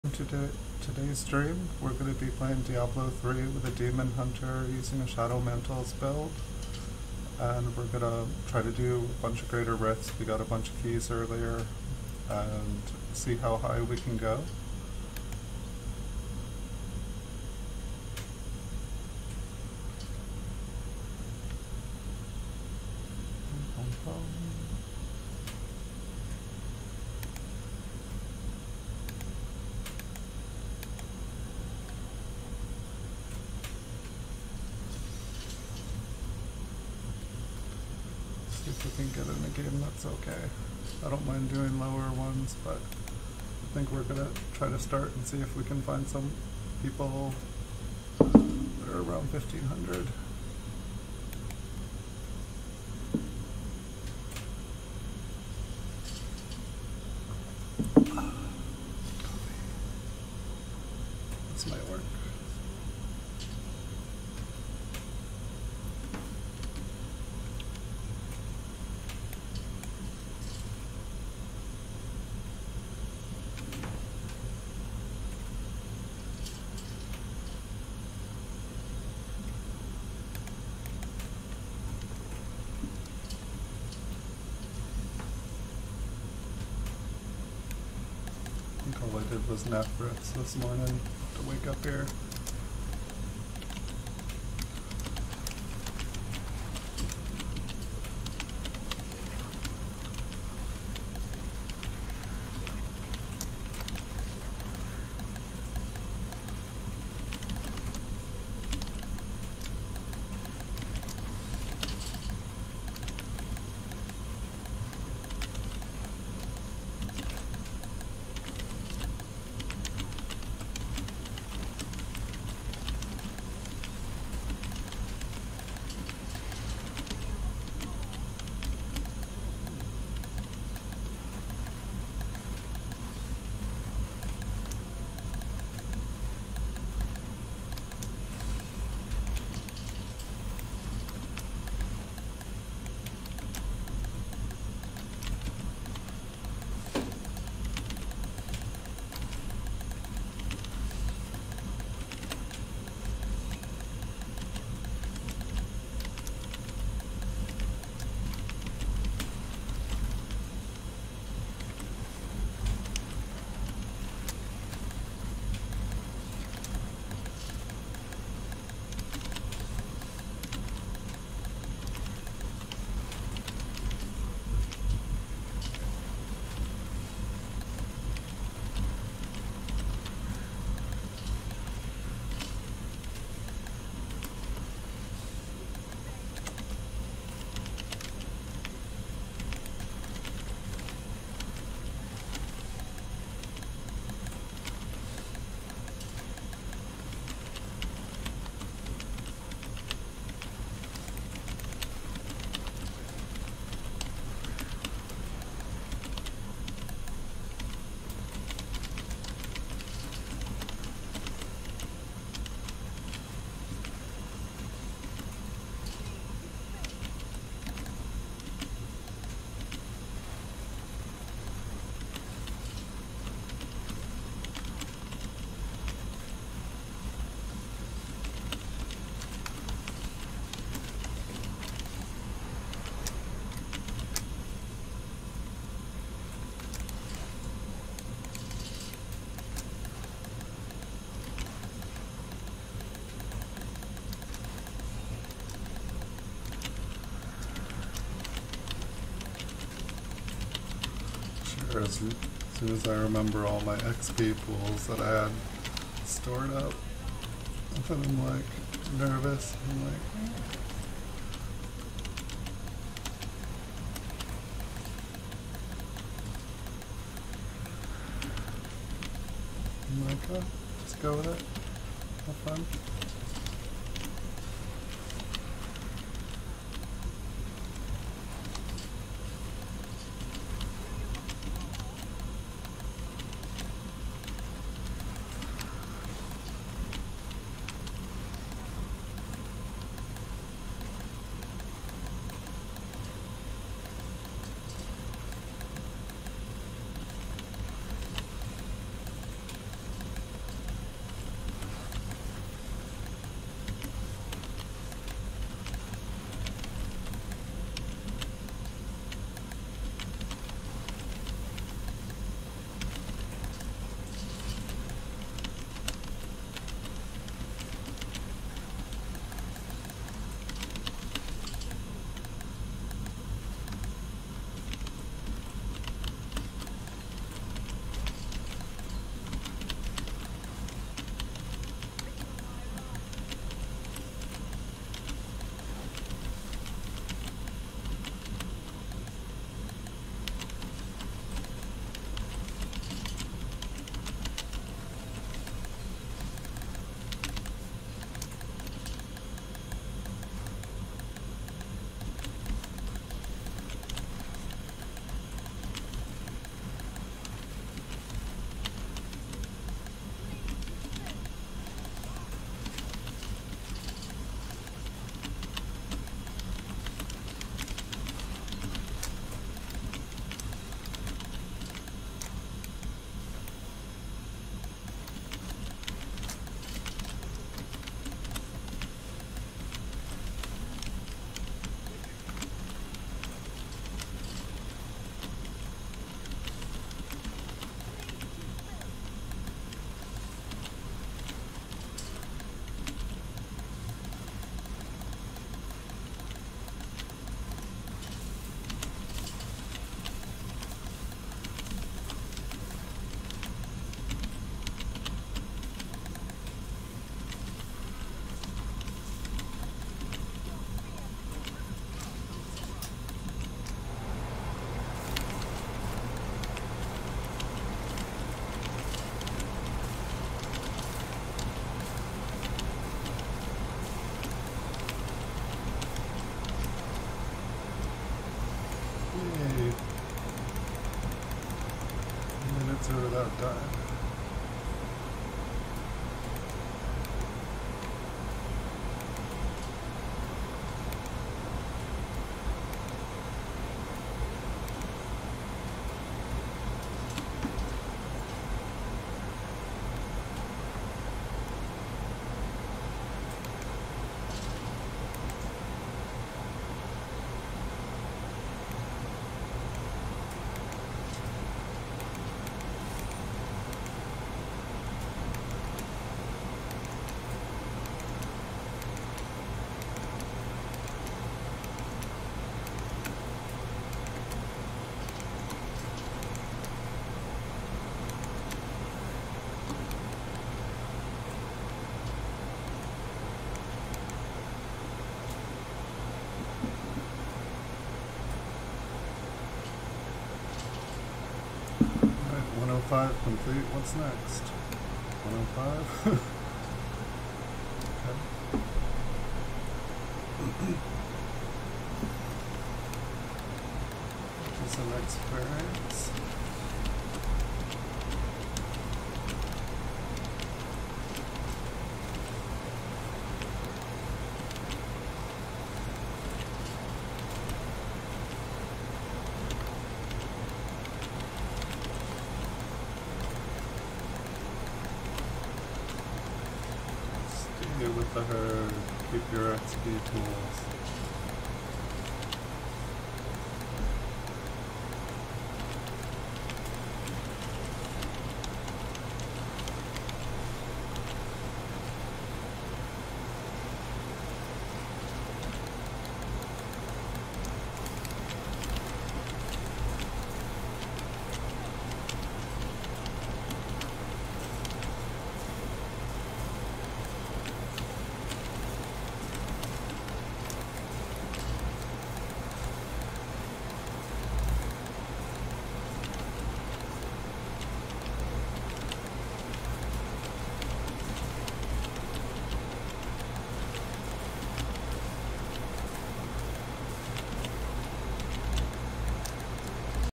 Today's stream, we're going to be playing Diablo 3 with a Demon Hunter using a Shadow Mantles build. And we're going to try to do a bunch of greater rifts. We got a bunch of keys earlier, and see how high we can go. See if we can get in a game that's okay. I don't mind doing lower ones, but I think we're gonna try to start and see if we can find some people that are around 1500. This might work. I think all I did was nap breaths this morning to wake up here. As soon as I remember all my XP pools that I had stored up, then I'm like nervous. I'm like, oh, just go with it. Have fun. Alright, 105 complete. What's next? 105? Okay. What is the next variance? Stay with the herd. Keep your XP tools.